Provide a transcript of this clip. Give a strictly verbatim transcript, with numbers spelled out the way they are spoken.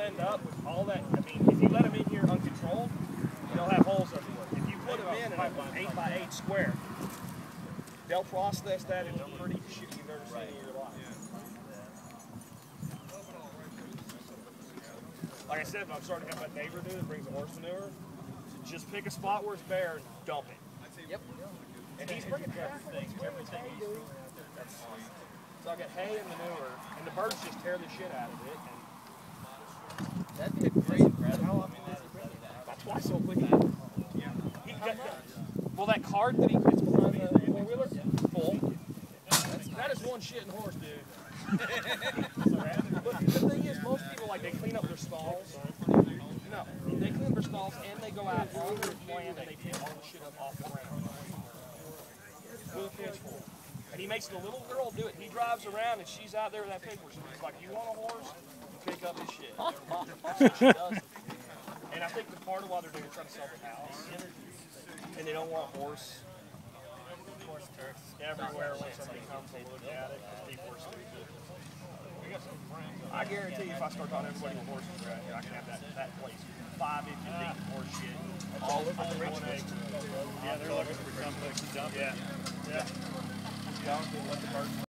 end up with all that. I mean, if you let them in here uncontrolled, they'll have holes everywhere. If you put them in an eight by eight square, they'll process that into pretty shit you've ever seen in your life. Like I said, if I'm starting to have my neighbor do that brings a horse manure, just pick a spot where it's bare and dump it. Yep. And he's bringing everything, everything he's doing. That's sweet. So I got hay and manure, and the birds just tear the shit out of it. And that'd be a great incredible. about twice a week. Yeah. He got, well, that cart that he gets behind the four-wheeler, full. That is one shitting horse, dude. But the thing is, most people, like, they clean up their stalls. No, they clean up their stalls, and they go out on their land, and they pick all the shit up off the ground. With a pitchfork. And he makes the little girl do it. He drives around, and she's out there with that paper. So he's like, you want a horse? You pick up his shit. That's what she does. And I think the part of why they're doing it, trying to sell the house, and they don't want horse. Horse turks everywhere when somebody comes to look at it, because people are stupid. I guarantee you, if I start talking to everybody with horses around here, I can have that, that place five inches deep horse shit. All over the rich acre. Yeah, they're looking for someplace to dump it. Yeah. Yeah. Just dump it, let the birds